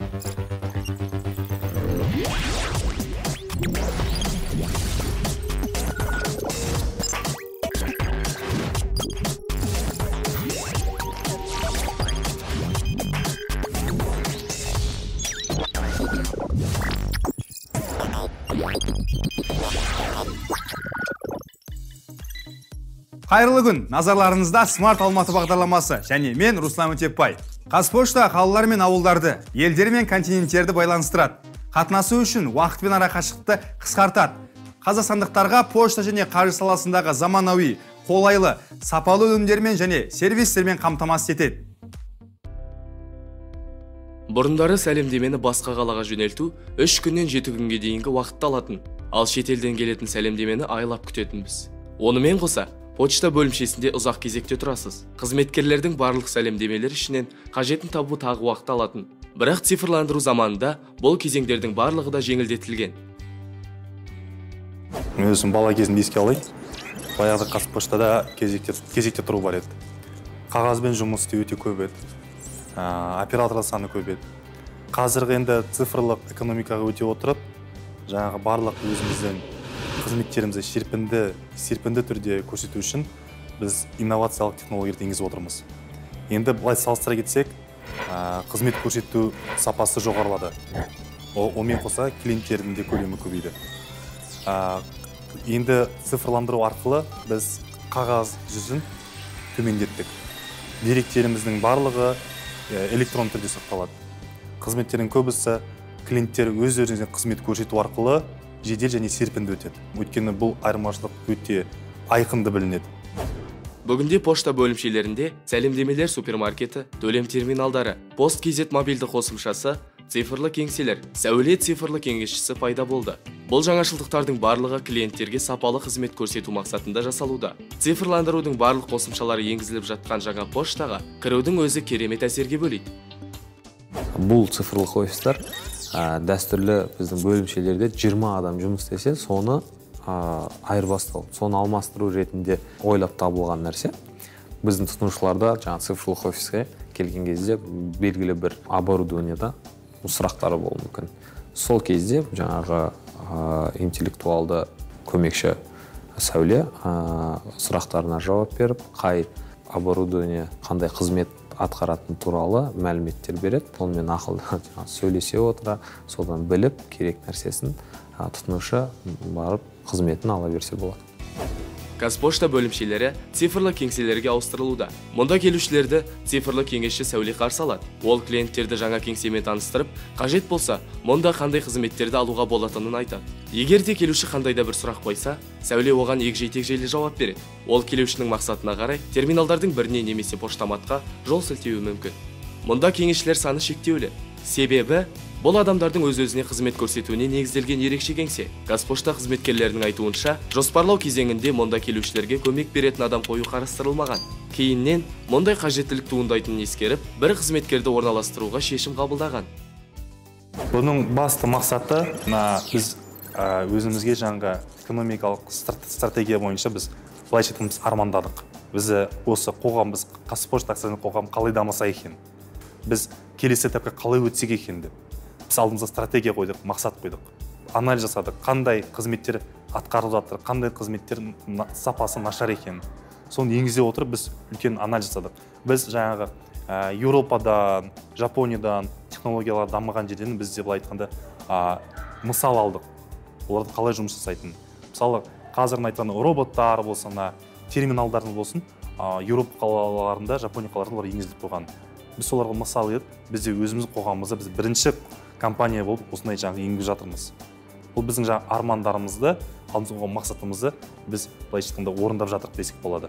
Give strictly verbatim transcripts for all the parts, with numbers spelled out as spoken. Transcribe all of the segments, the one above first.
Қайырлы күн, назарларыңызда Смарт Алматы бағдарламасы, және мен Руслан Өтепбай. Қазпошта қалалар мен ауылдарды, елдер мен континенттерді байланыстырады. Қатынасу үшін уақыт пен ара қашықтықты қысқартады. Қазақстандықтарға пошта және қаржы саласындағы заманауи, қолайлы, сапалы өнімдермен және сервистермен қамтамасыз етеді. Бұрындары сәлемдемені басқа қалаға жөнелту үш күннен жеті күнге дейінгі уақытты алатын, ал шетелден келетін сәлемдемені айлап күтетінбіз. Онымен қоса, почта бөлімшесінде ұзақ кезекте тұрасыз. Қызметкерлердің барлық сәлемдемелер ішінен қажетін табу тағы уақыт алатын. Бірақ цифрландыру заманында бұл кезеңдердің барлығы да жеңілдетілген. Өзім бала кезімді еске алайын. Баяғыда Қазпоштада кезекте, кезекте тұру бар еді. Қағазбен жұмыс істеу өте көп еді. Оператор саны көп еді. Қазіргі енді цифрлық экономикаға өте отырып, жаңағы барлық өзіміздің қызметтерімізді серпінді, серпінді түрде көрсету үшін біз инновациялық технологияларды енгізіп отырмыз. Енді былай салыстыра кетсек, қызмет көрсету сапасы жоғарылады. Онымен қоса клиенттердің де көлемі көбейді. Енді цифрландыру арқылы біз қағаз жүзін төмендеттік. Деректеріміздің барлығы электрон түрде сақталады. Қызметтердің көбісі клиенттер өз-өзіне қызмет көрсету арқылы жедел және серпінді өтеді. Өйткені бұл айырмашылық өте айқынды білінеді. Бүгінде пошта бөлімшелерінде сәлемдемелер супермаркеті, төлем терминалдары, пост кз мобильді қосымшасы, цифрлы кеңселер, сәуле цифрлы кеңесшісі пайда болды. Бұл жаңашылдықтардың барлығы клиенттерге сапалы қызмет көрсету мақсатында жасалуда. Цифрландырудың барлық қосымшалары енгізіліп жатқан жаңа поштаға кірудің өзі керемет әсерге бөлейді. Бұл цифрлық офистер дәстүрлі біздің бөлімшелерде жиырма адам жұмыс істесе, соны айырбастау, соны алмастыру ретінде ойлап табылған нәрсе. Біздің тұтынушыларда жаңа цифрлық офиске келген кезде белгілі бір оборудованияда сұрақтары болуы мүмкін. Сол кезде жаңағы интеллектуалды көмекші сәуле сұрақтарына жауап беріп, қай оборудование қандай қызмет атқаратын туралы мәліметтер береді. Онымен ақылда сөйлесе отыра, содан біліп, керек нәрсесін тұтынушы барып қызметін ала берсе болады. Қазпошта бөлімшелері цифрлы кеңселерге ауыстырылуда. Мұнда келушілерді цифрлы кеңесші сәуле қарсы алады. Ол клиенттерді жаңа кеңсемен таныстырып, қажет болса, мұнда қандай қызметтерді алуға болатынын айтады. Егер де келуші қандай да бір сұрақ қойса, сәуле оған егжей-тегжейлі жауап береді. Ол келушінің мақсатына қарай терминалдардың біріне немесе поштаматқа жол сілтеуі мүмкін. Мұнда кеңесшілер саны шектеулі. Себебі бұл адамдардың өз-өзіне қызмет көрсетуіне негізделген ерекше кеңсе. Қазпошта қызметкерлерінің айтуынша, жоспарлау кезеңінде мұнда келушілерге көмек беретін адам қою қарастырылмаған. Кейіннен мұндай қажеттілік туындайтынын ескеріп, бір қызметкерді орналастыруға шешім қабылдаған. Бұның басты мақсаты, біз өзімізге жаңға экономикалық стратегия бойынша біз былайша айтқанда армандадық. Біз осы қоғам, біз Қазпошта акционерлік қоғам қалай дамыса екен, біз келесі этапқа қалай өтсек екен деп. Біз алдымызға стратегия қойдық, мақсат қойдық. Анализ жасадық, қандай қызметтер атқарылып жатыр, қандай қызметтер сапасы нашар екен. Соны енгізе отырып, біз үлкен анализ жасадық. Біз жаңағы Еуропадан, Жапониядан технологиялар дамыған жерден біз де былай айтқанда мысал алдық. Оларды қалай жұмыс жасайтын. Мысалы, қазір айтқан роботтар болсын, терминалдардың болсын, Еуропа қалаларында, Жапония қалаларында олар енгізіліп қойған. Біз соларға мысал етіп, біз де өзіміз қоғамымызда біз бірінші компания болып осындай жаңағы енгізіп жатырмыз. Бұл біздің жаңағы армандарымызды, алдымызға қойған мақсатымызды біз былайша айтқанда орындап жатырмыз десек болады.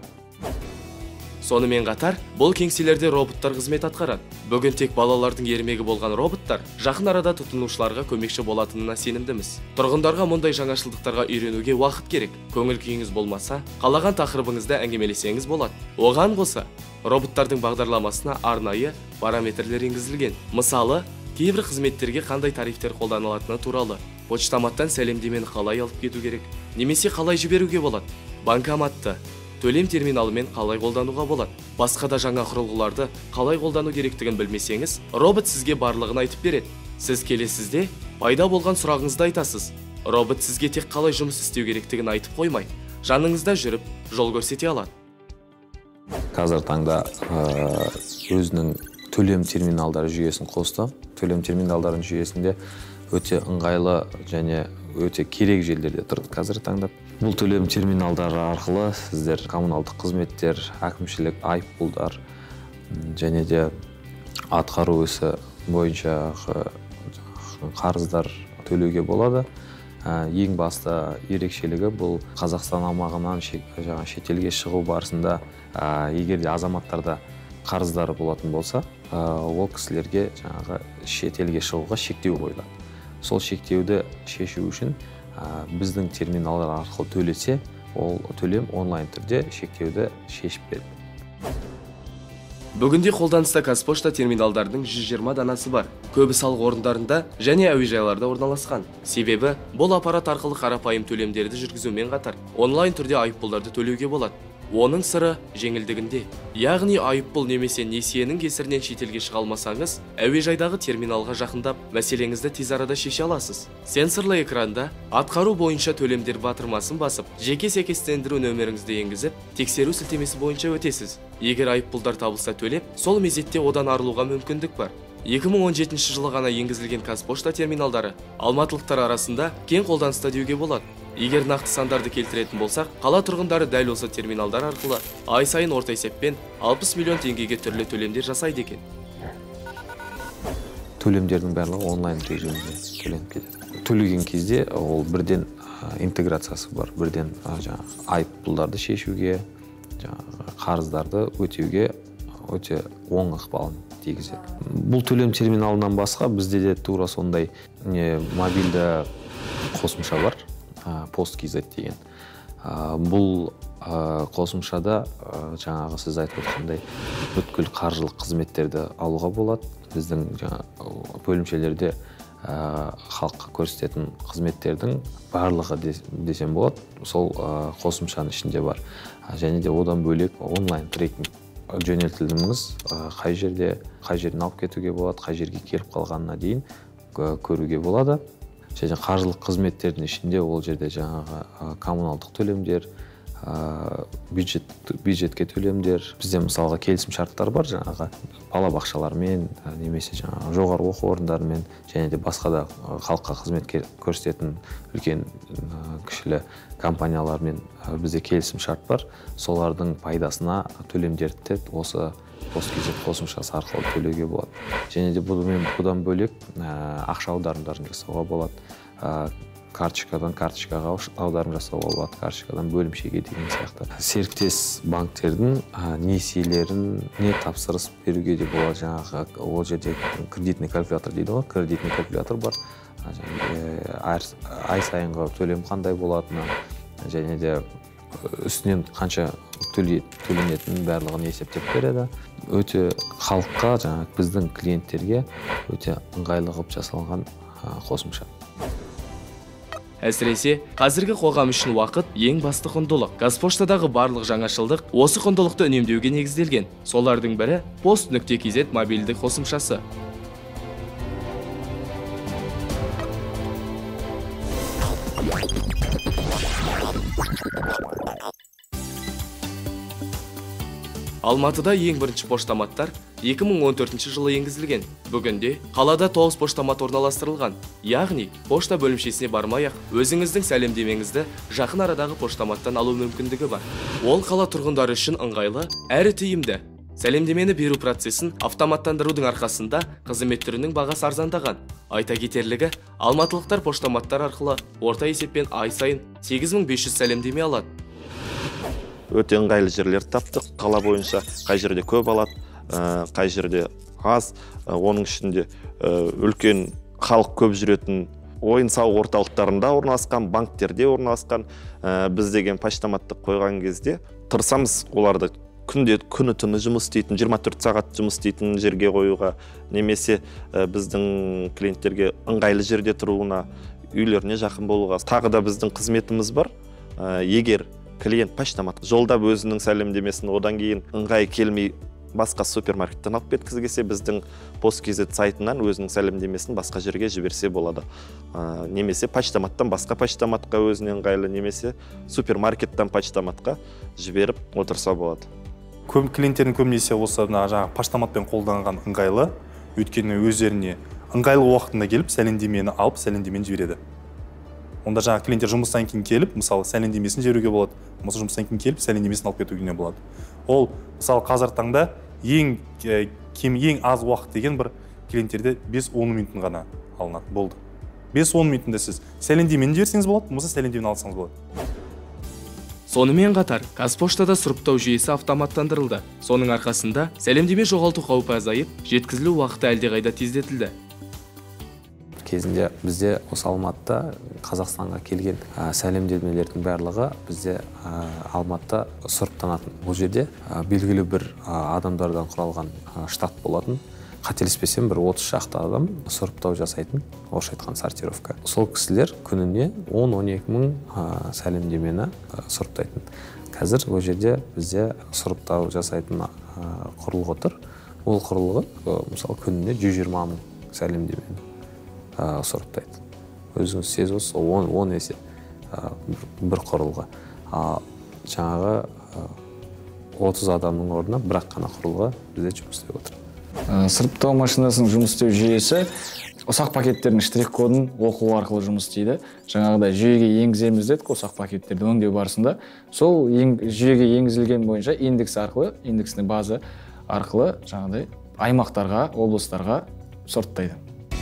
Сонымен қатар, бұл кеңселерде роботтар қызмет атқарады. Бүгін тек балалардың ермегі болған роботтар жақын арада тұтынушыларға көмекші болатынына сенімдіміз. Тұрғындарға мұндай жаңашылдықтарға үйренуге уақыт керек. Көңіл күйіңіз болмаса, қалаған тақырыбыңызда әңгімелесеңіз болады. Оған қоса, роботтардың бағдарламасына арнайы параметрлер енгізілген. Мысалы, кейбір қызметтерге қандай тарифтер қолданылатыны туралы, почтаматтан сәлемдемені қалай алып кету керек, немесе қалай жіберуге болады, банкоматты, төлем терминалымен қалай қолдануға болады. Басқа да жаңа құрылғыларды қалай қолдану керектігін білмесеңіз, робот сізге барлығын айтып береді. Сіз келесізде пайда болған сұрағыңызды айтасыз. Робот сізге тек қалай жұмыс істеу керектігін айтып қоймай, жаныңызда жүріп, жол көрсете алады. Қазір таңда өзінің төлем терминалдары жүйесін қосты. Төлем терминалдарының жүйесінде өте ыңғайлы және өте керек жерлерде тұр қазір таңда. Бұл төлем терминалдары арқылы сіздер коммуналдық қызметтер, әкімшілік айыппұлдар және де атқару ісі бойынша қарыздар төлеуге болады. Ең басты ерекшелігі бұл Қазақстан аумағынан шетелге шығу барысында егер де азаматтарда қарыздары болатын болса, ол кісілерге жаңағы шетелге шығуға шектеу қойылады. Сол шектеуді шешу үшін біздің терминалдар арқылы төлесе, ол төлем онлайн түрде шектеуді шешіп береді. Бүгінде қолданыста Қазпошта терминалдарының жүз жиырма данасы бар. Көбі салық орындарында және әуежайларда орналасқан. Себебі бұл аппарат арқылы қарапайым төлемдерді жүргізумен қатар онлайн түрде айыппұлдарды төлеуге болады. Оның сыры жеңілдігінде. Яғни айыппұл немесе несиенің кесірінен шетелге шыға алмасаңыз, әуежайдағы терминалға жақындап, мәселеңізді тез арада шеше аласыз. Сенсорлы экранда атқару бойынша төлемдер батырмасын басып, жеке сәйкестендіру нөміріңізді енгізіп, тексеру сілтемесі бойынша өтесіз. Егер айыппұлдар табылса төлеп, сол мезетте одан арылуға мүмкіндік бар. екі мың он жетінші жылы ғана енгізілген Қазпошта терминалдары алматылықтар арасында кең қолданыста деуге болады. Егер нақты сандарды келтіретін болсақ, қала тұрғындары дәл осы терминалдар арқылы ай сайын орта есеппен алпыс миллион теңгеге түрлі төлемдер жасайды екен. Төлемдердің барлығы онлайн режимде төленіп кетеді. Төлеген кезде ол бірден интеграциясы бар, бірден айыппұлдарды шешуге, қарыздарды өтеуге өте оң ықпалын тигізеді. Бұл төлем терминалынан басқа бізде де тура сондай мобильді қосымша бар, Post.kz деген. Бұл қосымшада жаңағы сіз айтып отырғандай бүткіл қаржылық қызметтерді алуға болады. Біздің бөлімшелерде халыққа көрсететін қызметтердің барлығы десем болады, сол қосымшаның ішінде бар. Және де одан бөлек онлайн трекинг жөнелтіліміңіз қай жерде, қай жерден алып кетуге болады, қай жерге келіп қалғанына дейін көруге болады. Және қаржылық қызметтердің ішінде ол жерде жаңағы коммуналдық төлемдер, бюджетке төлемдер. Бізде мысалға келісім шарттар бар жаңағы балабақшалармен, немесе жаңағы жоғары оқу орындарымен, және де басқа да халыққа қызмет көрсететін үлкен кішілі компаниялармен бізде келісім шарт бар. Солардың пайдасына төлемдерді осы Post.kz қосымшасы арқылы төлеуге болады. Және де бұдан бөлек ақша аударымдарын жасауға болады. Карточкадан карточкаға аударым жасауға болады, карточкадан бөлімшеге деген сияқты. Серіктес банктердің несиелерін не тапсырыс беруге де болады. Жаңағы ол жерде кредитный калькулятор дейді ғой, кредитный калькулятор бар. Ай сайынғы төлем қандай болатыны, және де үстінен қанша төленетінін барлығын есептеп береді. Өте халыққа, жаңағы біздің клиенттерге өте ыңғайлы қылып жасалған қосымша. Әсіресе, қазіргі қоғам үшін уақыт ең басты құндылық. Қазпоштадағы барлық жаңашылдық осы құндылықты үнемдеуге негізделген. Солардың бірі Post.kz мобильді қосымшасы. Алматыда ең бірінші поштаматтар екі мың он төртінші жылы енгізілген. Бүгінде қалада тоғыз поштамат орналастырылған. Яғни, пошта бөлімшесіне бармай-ақ өзіңіздің сәлемдемеңізді жақын арадағы поштаматтан алу мүмкіндігі бар. Ол қала тұрғындары үшін ыңғайлы, әрі тиімді. Сәлемдемені беру процесін автоматтандырудың арқасында қызмет түрінің бағасы арзандаған. Айта кетерлігі, алматылықтар поштаматтар арқылы орта есеппен ай сайын сегіз мың бес жүз сәлемдеме алады. Өте ыңғайлы жерлер таптық. Қала бойынша қай жерде көп алады, қай жерде аз. Оның ішінде үлкен халық көп жүретін ойын-сауық орталықтарында орналасқан, банктерде орналасқан. Біз деген поштаматты қойған кезде тырысамыз оларды күнде күні түні жұмыс істейтін, жиырма төрт сағат жұмыс істейтін жерге қоюға, немесе біздің клиенттерге ыңғайлы жерде тұруына, үйлеріне жақын болуға. Тағы да біздің қызметіміз бар. Егер клиент поштамат жолдап өзінің сәлемдемесін одан кейін ыңғай келмей басқа супермаркеттен алып кеткісі келсе, біздің Post.kz сайтынан өзінің сәлемдемесін басқа жерге жіберсе болады. Ә, немесе почтаматтан басқа почтаматқа өзінен ыңғайлы, немесе супермаркеттен почтаматқа жіберіп отырса болады. Көп клиенттердің көбінесе осы жаңағы почтаматпен қолданған ыңғайлы, өйткені өздеріне ыңғайлы уақытында келіп сәлемдемені алып сәлемдемені жібереді. Онда жаңағы клиенттер жұмыстан кейін келіп, мысалы сәлемдемесін жіберуге болады, мысалы жұмыстан кейін келіп сәлемдемесін алып кетуге болады. Ол мысалы қазір таңда ең кем ең аз уақыт деген бір клиенттерде бес-он минутын ғана алынады, болды. бес-он минутында сіз сәлемдемені жіберсеңіз болады, болмаса сәлемдемені алсаңыз болады. Сонымен қатар, Қазпоштада сұрыптау жүйесі автоматтандырылды. Соның арқасында сәлемдеме жоғалту қаупі азайып, жеткізілу уақыты әлдеқайда тездетілді. Кезінде бізде осы Алматыда Қазақстанға келген ә, сәлемдемелердің барлығы бізде ә, Алматыда сұрыптанатын. Бұл жерде ә, белгілі бір ә, адамдардан құралған ә, штат болатын. Қателеспесем, бір отыз шақты адам сұрыптау жасайтын, орысша айтқан сортировка. Сол кісілер күніне он-он екі мың ә, сәлемдемені ә, сұрыптайтын. Қазір ол жерде бізде сұрыптау жасайтын ә, құрылғы тұр. Ол құрылғы ә, мысалы күніне жүз жиырма мың сәлемдемені ә, сұрыптайды. Өзіңіз сезіңіз, он есе ә, бір құрылғы. А, жаңағы ә, отыз адамның орнына бірақ қана құрылғы бізде жұмыс істеп отыр. Сұрыптау машинасының жұмыс істеу жүйесі ұсақ пакеттердің штрих-кодын оқу арқылы жұмыс істейді. Жаңағыдай жүйеге енгіземіз дедік, ұсақ пакеттерді өңдеу барысында. Сол жүйеге енгізілген бойынша индекс арқылы, индексіне база арқылы жаңағыдай аймақтарға, облыстарға сұрыптайды.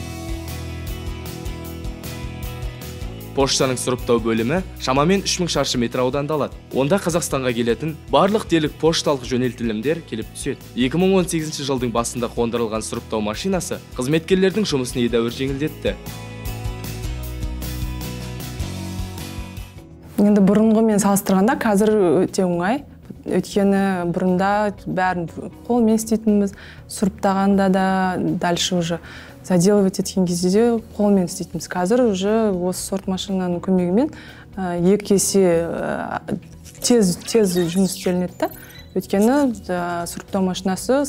Поштаның сұрыптау бөлімі шамамен үш мың шаршы метр ауданда алады. Онда Қазақстанға келетін барлық дерлік пошталық жөнелтілімдер келіп түседі. екі мың он сегізінші жылдың басында қондырылған сұрыптау машинасы қызметкерлердің жұмысын едәуір жеңілдетті. Енді бұрынғымен салыстырғанда қазір өте оңай. Өйткені бұрында бәрін қолмен істейтінбіз, сұрыптағанда да дальше уже заделывать еткен кезде де қолмен істейтінбіз. Қазір уже осы сорт машинаның көмегімен екі есе тез тез жұмыс істелінеді. Өйткені сұрыптау машинасы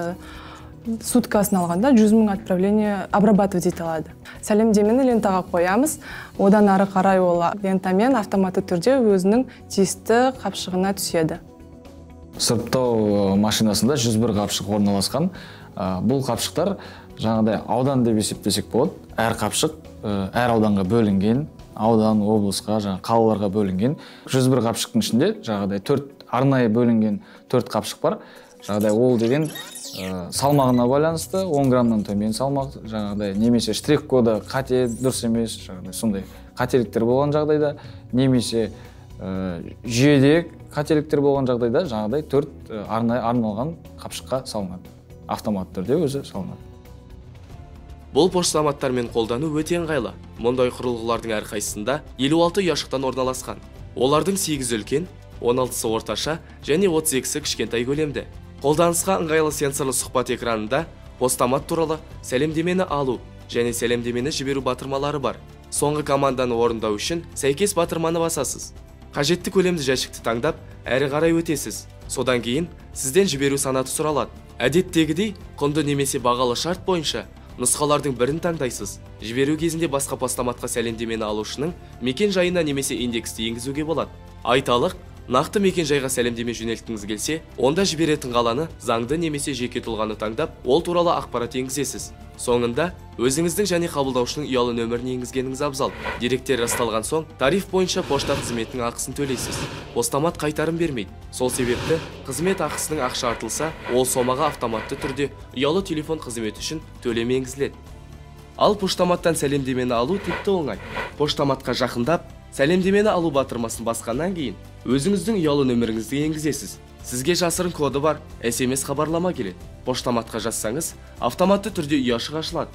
суткасын алғанда жүз мың отправление обрабатывать ете алады. Сәлемдемені лентаға қоямыз, одан ары қарай ол лентамен автоматты түрде өзінің тиісті қапшығына түседі. Сұрыптау машинасында жүз бір қапшық орналасқан. Бұл қапшықтар жаңағыдай аудан деп есептесек болады. Әр қапшық әр ауданға бөлінген, аудан, облысқа, жаңа қалаларға бөлінген. жүз бір қапшықтың ішінде жаңағыдай төрт арнайы бөлінген төрт қапшық бар. Жаңағыдай ол деген салмағына байланысты он граммнан төмен салмақ, жаңағыдай немесе штрих-коды қате дұрыс емес, жаңағыдай сондай қателіктер болған жағдайда, немесе жүйеде қателіктер болған жағдайда жаңағыдай төрт арнайы арналған қапшыққа салынады. Автоматты түрде өзі салынады. Бұл поштаматтармен қолдану өте ыңғайлы. Мұндай құрылғылардың әрқайсысында елу алты ұяшықтан орналасқан. Олардың сегіз үлкен, он алтысы орташа және отыз екісі кішкентай көлемді. Қолданысқа ыңғайлы сенсорлы сұхбат экранында постамат туралы сәлемдемені алу және сәлемдемені жіберу батырмалары бар. Соңғы команданы орындау үшін сәйкес батырманы басасыз. Қажетті көлемді жәшікті таңдап, әрі қарай өтесіз. Содан кейін сізден жіберу санаты сұралады. Әдеттегідей, құнды немесе бағалы шарт бойынша нұсқалардың бірін таңдайсыз. Жіберу кезінде басқа постаматқа сәлемдемені алушының мекен жайына немесе индексті енгізуге болады. Айталық, нақты мекен жайға сәлемдеме жөнелткіңіз келсе, онда жіберетін қаланы заңды немесе жеке тұлғаны таңдап, ол туралы ақпарат енгізесіз. Соңында өзіңіздің және қабылдаушының ұялы нөмірін енгізгеніңіз абзал. Деректер расталған соң, тариф бойынша пошта қызметінің ақысын төлейсіз. Постамат қайтарым бермейді. Сол себепті қызмет ақысының ақша артылса, ол сомаға автоматты түрде ұялы телефон қызметі үшін төлем енгізіледі. Ал поштаматтан сәлемдемені алу тіпті оңай. Поштаматқа жақындап, сәлемдемені алу батырмасын басқаннан кейін, өзіңіздің ұялы нөміріңізді енгізесіз. Сізге жасырын коды бар, эс эм эс хабарлама келеді. Поштаматқа жазсаңыз, автоматты түрде ұяшық ашылады.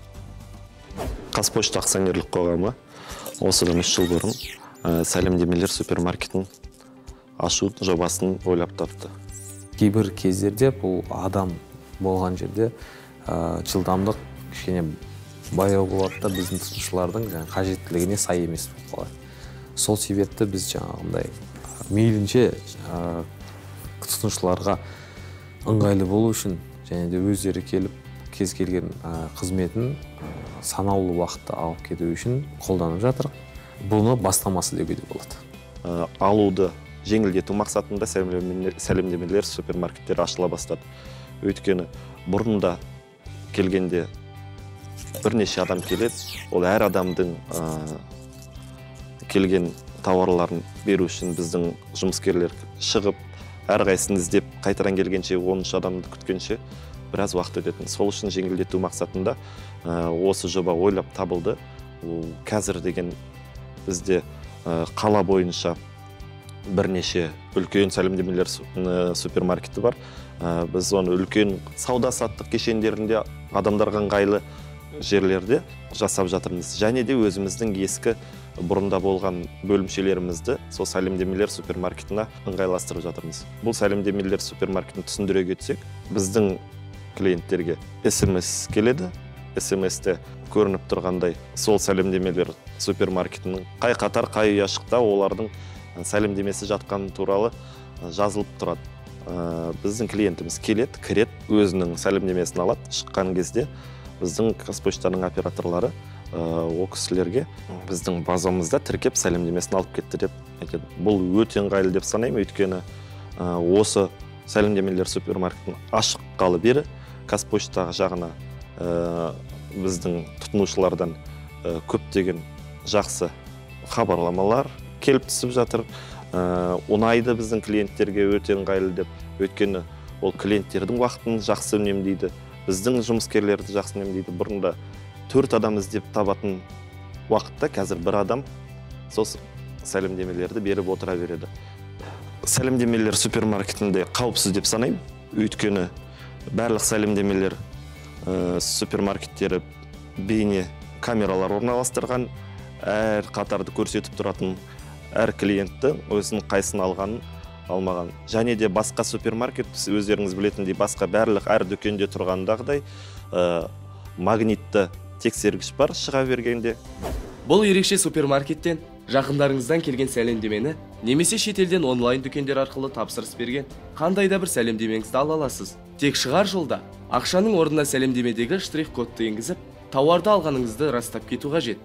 Қазпошта акционерлік қоғамы осыдан үш жыл бұрын сәлемдемелер супермаркетін ашу жобасын ойлап тапты. Кейбір кездерде бұл адам болған жерде жылдамдық кішкене баяу болады да біздің тұтынушылардың қажеттілігіне сай емес болып қалады. Сол себепті біз жаңағындай мейлінше тұтынушыларға ыңғайлы болу үшін және де өздері келіп кез келген қызметін санаулы уақытта алып кету үшін қолданып жатыр. Бұны бастамасы деуге де болады. Алуды жеңілдету мақсатында сәлемдемелер супермаркеттер ашыла бастады. Өйткені бұрында келгенде бірнеше адам келеді, ол әр адамдың келген тауарларын беру үшін біздің жұмыскерлер шығып, әрқайсысын іздеп қайтадан келгенше оныншы адамды күткенше біраз уақыт өтетін. Сол үшін жеңілдету мақсатында осы жоба ойлап табылды. Қазір деген бізде қала бойынша бірнеше үлкен сәлемдемелер супермаркеті бар. Біз оны үлкен сауда-саттық кешендерінде адамдарға ыңғайлы жерлерде жасап жатырмыз. Және де өзіміздің ескі бұрында болған бөлімшелерімізді сол сәлемдемелер супермаркетіне ыңғайластырып жатырмыз. Бұл сәлемдемелер супермаркетін түсіндіре кетсек, біздің клиенттерге эс эм эс келеді. эс эм эс-те көрініп тұрғандай сол сәлемдемелер супермаркетінің қай қатар, қай ұяшықта олардың сәлемдемесі жатқаны туралы жазылып тұрады. Біздің клиентіміз келеді, кіреді, өзінің сәлемдемесін алады. Шыққан кезде біздің Қазпоштаның операторлары ол кісілерге біздің базамызда тіркеп сәлемдемесін алып кетті деп айтады. Бұл өте ыңғайлы деп санаймын, өйткені осы сәлемдемелер супермаркетін ашыққалы бері Қазпошта жағына біздің тұтынушылардан көптеген жақсы хабарламалар келіп түсіп жатыр. Ұнайды біздің клиенттерге өте ыңғайлы деп, өйткені ол клиенттердің уақытын жақсы үнемдейді, біздің жұмыскерлерді жақсы үнемдейді. Бұрында төрт адам іздеп табатын уақытта қазір бір адам сол сәлемдемелерді беріп отыра береді. Сәлемдемелер супермаркетінде қауіпсіз деп санаймын, өйткені барлық сәлемдемелер супермаркеттері бейне камералар орналастырған, әр қатарды көрсетіп тұратын, әр клиентті өзінің қайсын алғанын алмаған. Және де басқа супермаркет, өздеріңіз білетіндей, басқа барлық әр дүкенде тұрғандағыдай магнитті тексергіш бар шыға бергенде. Бұл ерекше супермаркеттен жақындарыңыздан келген сәлемдемені немесе шетелден онлайн дүкендер арқылы тапсырыс берген қандай да бір сәлемдемеңізді ала аласыз. Тек шығар жолда ақшаның орнына сәлемдемедегі штрих-кодты енгізіп, тауарды алғаныңызды растап кету қажет.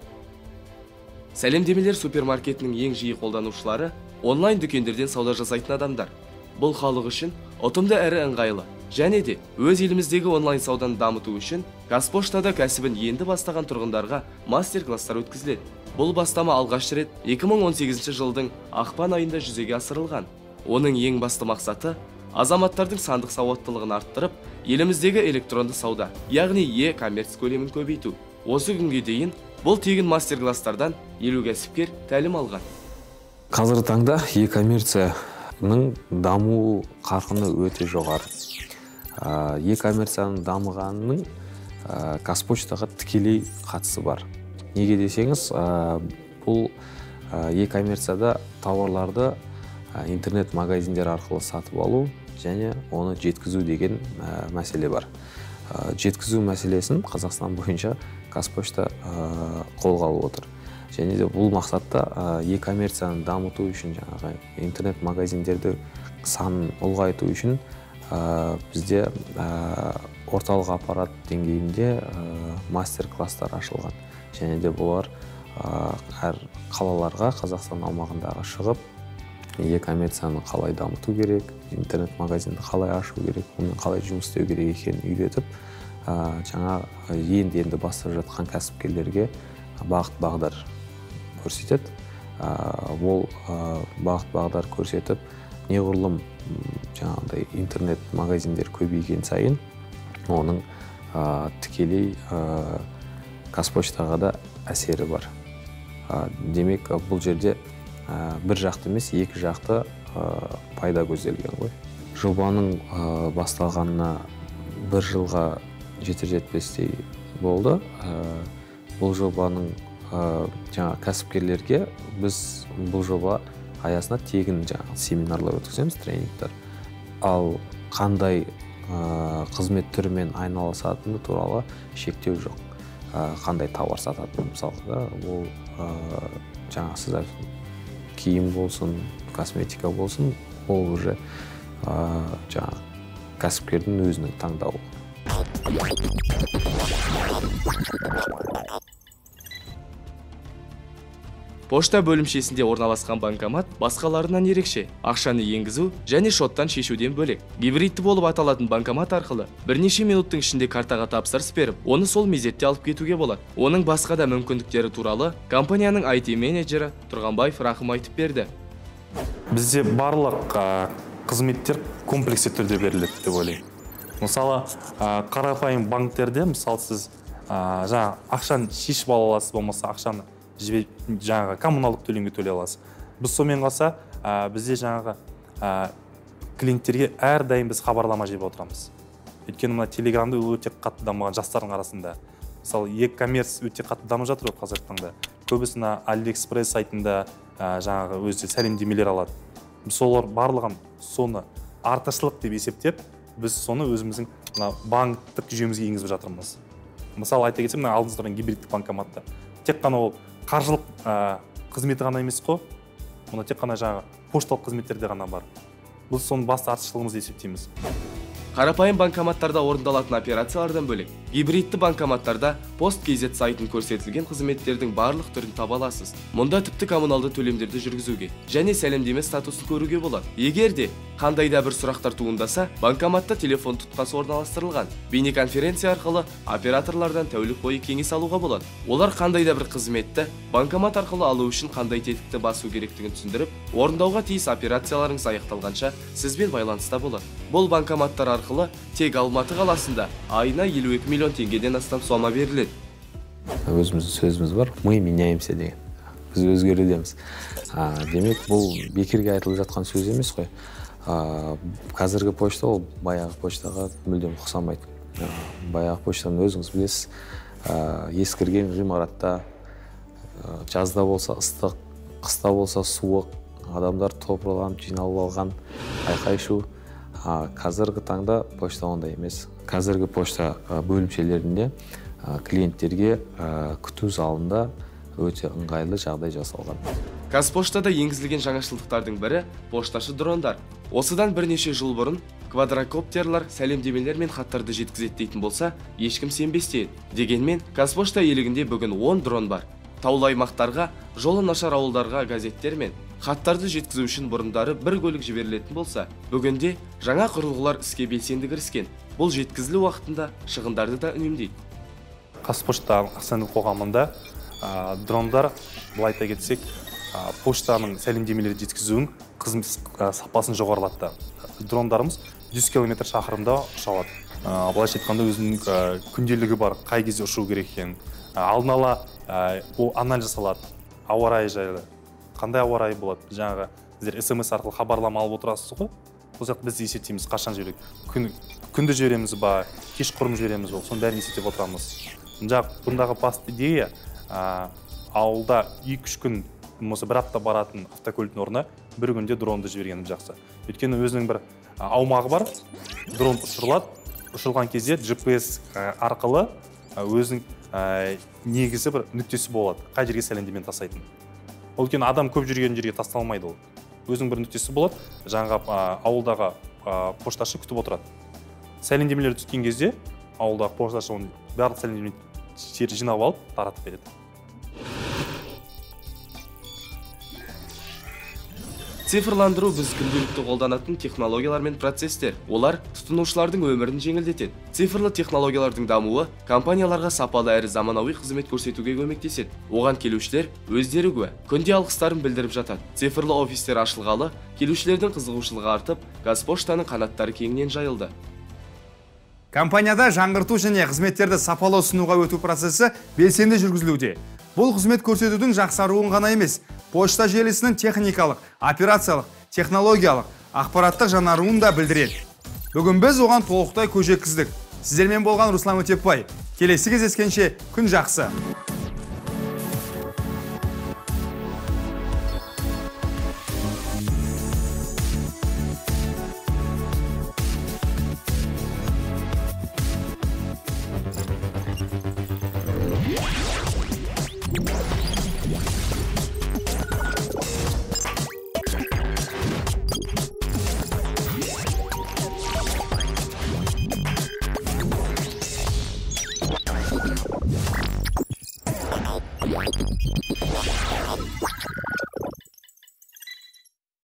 Сәлемдемелер супермаркетінің ең жиі қолданушылары онлайн дүкендерден сауда жасайтын адамдар. Бұл халық үшін ұтымды әрі ыңғайлы. Және де өз еліміздегі онлайн сауданы дамыту үшін Қазпоштада кәсібін енді бастаған тұрғындарға мастер-класстар өткізіледі. Бұл бастама алғаш рет екі мың он сегізінші жылдың ақпан айында жүзеге асырылған. Оның ең басты мақсаты азаматтардың сандық сауаттылығын арттырып, еліміздегі электронды сауда, яғни e-коммерс көлемін көбейту. Осы күнге дейін бұл тегін мастер-класстардан елу кәсіпкер тәлім алған. Қазіргі таңда e-коммерцияның даму қарқыны өте жоғары. E-коммерцияның дамығанының Қазпоштаға тікелей қатысы бар. Неге десеңіз, бұл e-коммерцияда тауарларды интернет-магазиндер арқылы сатып алу және оны жеткізу деген мәселе бар. Жеткізу мәселесін Қазақстан бойынша Қазпошта қолға алып отыр. Және де бұл мақсатта e-коммерцияны дамыту үшін, жаңағы интернет-магазиндерді санын ұлғайту үшін бізде орталық аппарат деңгейінде мастер-класстар ашылған. Және де бұлар әр қалаларға Қазақстан аумағындағы шығып, e-коммерцияны қалай дамыту керек, интернет-магазинді қалай ашу керек, оның қалай жұмыс істеу керек екенін үйретіп, жаңа енді-енді бастап жатқан кәсіпкерлерге бағыт-бағдар көрсетеді. Ол бағыт-бағдар көрсетіп, неғұрлым жаңағыдай интернет-магазиндер көбейген сайын, оның тікелей Қазпоштаға да әсері бар. Демек, бұл жерде бір жақты емес, екі жақты пайда көзделген ғой. Жобаның басталғанына бір жылға жетер жетпестей болды. Бұл жобаның жаңа кәсіпкерлерге біз бұл жоба аясында тегін жаңа семинарлар өткіземіз, тренингтер. Ал қандай қызмет түрімен айналысатыны туралы шектеу жоқ. Қандай тауар сататын, мысалға, ол жаңа сіз айтқан киім болсын, косметика болсын, ол уже жаңа кәсіпкердің өзінің таңдауы. Пошта бөлімшесінде орналасқан банкомат басқаларынан ерекше. Ақшаны енгізу және шоттан шешуден бөлек. Гибридті болып аталатын банкомат арқылы бірнеше минуттың ішінде картаға тапсырыс беріп, оны сол мезетте алып кетуге болады. Оның басқа да мүмкіндіктері туралы компанияның ай ти менеджері Тұрғанбаев Рахым айтып берді. Бізде барлық қызметтер комплексті түрде беріледі деп ойлаймын. Мысалы, қарапайым банктерде, мысалы сіз жаңа ақшаны шешіп ала аласыз, болмаса ақшаны жаңағы коммуналдық төлемге төлей аласыз. Біз сонымен қалса, бізде жаңағы клиенттерге әрдайым біз хабарлама жіберіп отырамыз. Өйткені мына телеграмда өте қатты дамыған жастардың арасында. Мысалы, e-commerce өте қатты дамып жатыр қазіргі таңда. Көбісі AliExpress сайтында жаңағы өзі сәлемдемелер алады. Біз солар барлығын соны артықшылық деп есептеп, біз соны өзіміздің банктік жүйемізге енгізіп жатырмыз. Мысалы, айта кетсем, алдыңызда тұрған гибридтік банкоматта тек қана ол қаржылық қызметі ғана емес қой, мұнда тек қана жаңағы пошталық қызметтерде ғана бар. Біз соның басты артықшылығымызды есептейміз. Қарапайым банкоматтарда орындалатын операциялардан бөлек, гибридті банкоматтарда пост кз сайтын көрсетілген қызметтердің барлық түрін таба аласыз. Мұнда тіпті коммуналды төлемдерді жүргізуге және сәлемдеме статусын көруге болады. Егер де қандай да бір сұрақтар туындаса, банкоматта телефон тұтқасы орналастырылған. Бейнеконференция арқылы операторлардан тәулік бойы кеңес алуға болады. Олар қандай да бір қызметті банкомат арқылы алу үшін қандай тетікті басу керектігін түсіндіріп, орындауға тиіс операцияларыңыз аяқталғанша сізбен байланыста болады. Бұл банкоматтар арқылы тек Алматы қаласында айына елу екі миллион теңгеден астам сома беріледі. Өзіміздің сөзіміз бар, мы меняемся деген. Біз өзгерудеміз. Демек, бұл бекерге айтылып жатқан сөз емес қой. Қазіргі почта ол баяғы поштаға мүлдем ұқсамайды. Баяғы поштаны өзіңіз білесіз, ескірген ғимаратта, жазда болса ыстық, қыста болса суық, адамдар топырланып жиналып алған, айқай-шу. Қазіргі таңда почта ондай емес. Қазіргі почта бөлімшелерінде клиенттерге күту залында өте ыңғайлы жағдай жасалған. Қазпоштада енгізілген жаңашылдықтардың бірі пошташы дрондар. Осыдан бірнеше жыл бұрын квадрокоптерлар сәлемдемелер мен хаттарды жеткізеді дейтін болса, ешкім сенбесте еді. Дегенмен, Қазпошта иелігінде бүгін он дрон бар. Таулы аймақтарға, жолы нашар ауылдарға газеттер мен хаттарды жеткізу үшін бұрындары бір көлік жіберілетін болса, бүгінде жаңа құрылғылар іске белсенді кіріскен. Бұл жеткізілу уақытында шығындарды да үнемдейді. Қазпошта акционерлік қоғамында дрондар, былай айта кетсек, поштаның сәлемдемелерді жеткізудің қызмет сапасын жоғарылатты. Дрондарымыз жүз километр шақырымда ұша алады. Былайша айтқанда өзінің күнделігі бар, қай кезде ұшу керек екенін. Алдын ала ол анализ жасалады, ауа райы жайлы. Қандай ауа райы болады? Жаңағы сіздер смс арқылы хабарлама алып отырасыз ғой. Сол сияқты біз есептейміз, қашан жіберейік. Күнді жібереміз ба, кешқұрым жібереміз ба, соның бәрін есептеп отырамыз. Бұндағы басты идея ауылда екі-үш күн, болмаса бір апта баратын автокөліктің орнына бір күнде дронды жібергенім жақсы. Өйткені өзінің бір аумағы бар, дрон ұшырылады. Ұшырылған кезде джи пи эс арқылы өзінің негізі бір нүктесі болады, қай жерге сәлемдемені тастайтын. Ол өйткені адам көп жүрген жерге тасталмайды ол. Өзінің бір нүктесі болады, жаңға ауылдағы пошташы күтіп отырады. Сәлемдемелер түскен кезде ауылдағы пошташы оны барлық сәлемдемені жинап алып таратып береді. Цифрландыру біз күнделікті қолданатын технологиялар мен процестер. Олар тұтынушылардың өмірін жеңілдетеді. Цифрлы технологиялардың дамуы компанияларға сапалы әрі заманауи қызмет көрсетуге көмектеседі. Оған келушілер өздері куә, күнде алғыстарын білдіріп жатады. Цифрлы офистер ашылғалы, келушілердің қызығушылығы артып, Қазпоштаның қанаттары кеңінен жайылды. Компанияда жаңғырту және қызметтерді сапалы ұсынуға өту процесі белсенді жүргізілуде. Бұл қызмет көрсетудің жақсаруын ғана емес, пошта желісінің техникалық, операциялық, технологиялық, ақпараттық жаңаруын да білдіреді. Бүгін біз оған толықтай көз жеткіздік. Сіздермен болған Руслан Өтепбай. Келесі кездескенше күн жақсы.